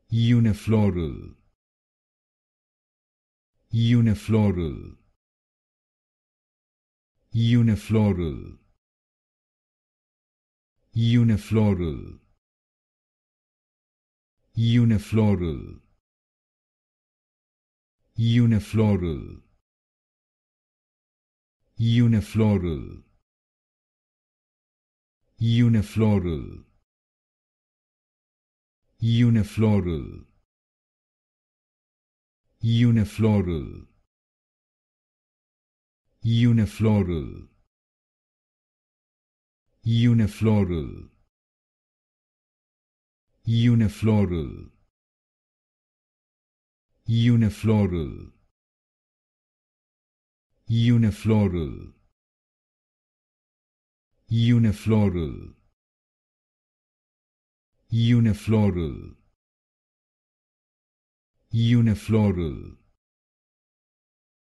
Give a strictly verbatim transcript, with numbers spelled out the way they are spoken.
Unifloral, unifloral, unifloral, unifloral, unifloral, unifloral, unifloral, unifloral, unifloral, unifloral, unifloral, unifloral, unifloral, unifloral, unifloral, unifloral, unifloral, unifloral,